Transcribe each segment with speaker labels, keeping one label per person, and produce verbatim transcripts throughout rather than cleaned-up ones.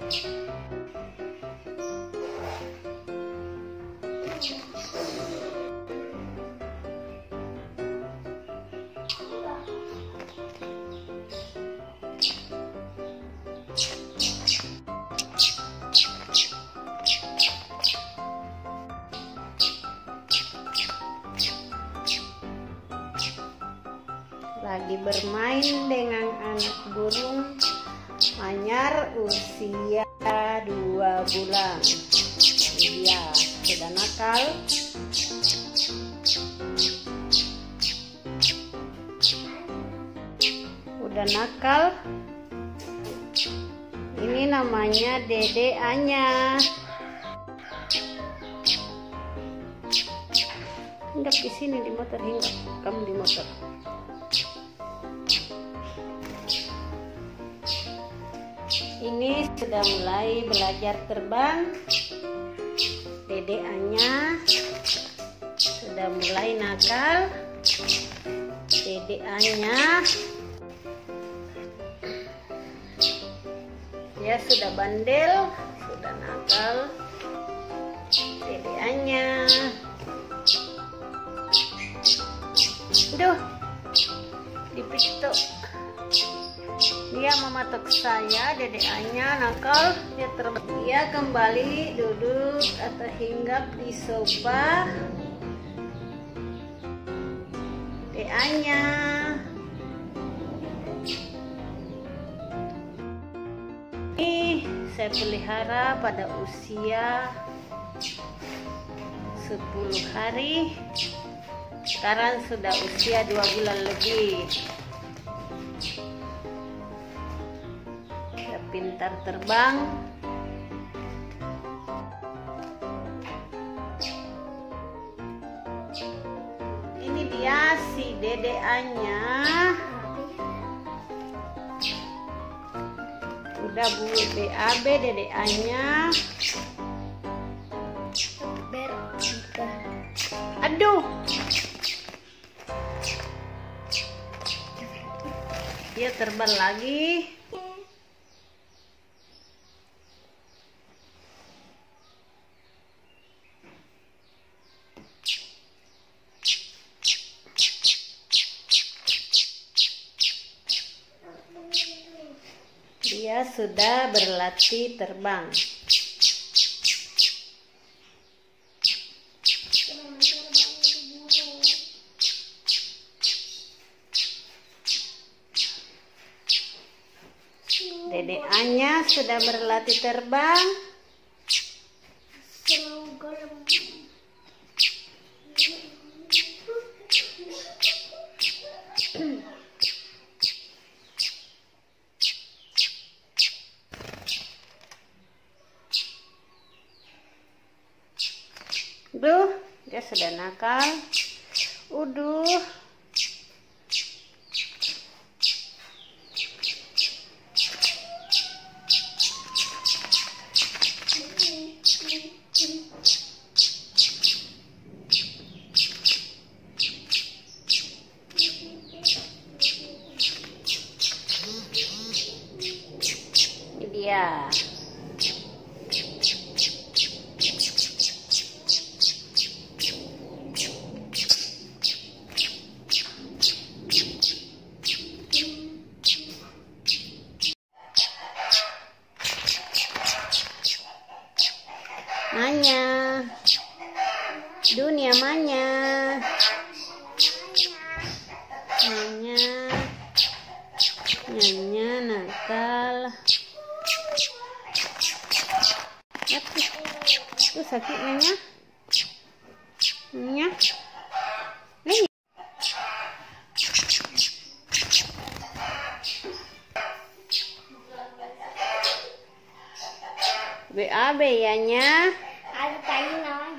Speaker 1: Lagi bermain dengan anak burung anyar usia dua bulan. Dia sudah nakal. Udah nakal. Ini namanya Dede Anya. Hinggap di sini di motor, hinggap. Kamu di motor. Ini sudah mulai belajar terbang. Dede Anya sudah mulai nakal. Dede Anya dia sudah bandel, sudah nakal. Dede Anya, aduh, dipito. Dia mematok saya. Dede Anya nakal. Dia terbang. Dia kembali duduk atau hinggap di sofa. Dede Anya. Ini saya pelihara pada usia sepuluh hari. Sekarang sudah usia dua bulan lebih. Pintar terbang. Ini dia si Dede Anya. Udah Bu B A B Dede Anya. Aduh. Dia terbang lagi. Dia sudah berlatih terbang. Dede Anya sudah berlatih terbang. Duh, dia sudah nakal. Uduh. Ini dia. Anya, dunia Manya, Anya, Nyanya nakal. Itu sakit Nya, Nya, Nya. B A B ya Nya.
Speaker 2: Ada tanya lagi.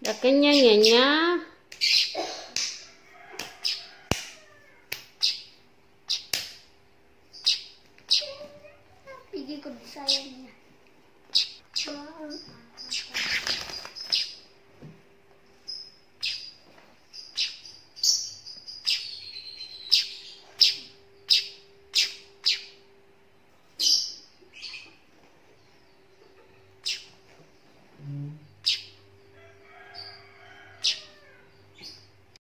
Speaker 1: Udah kenyang ya, Nya?
Speaker 2: Gigi kudu sayangnya.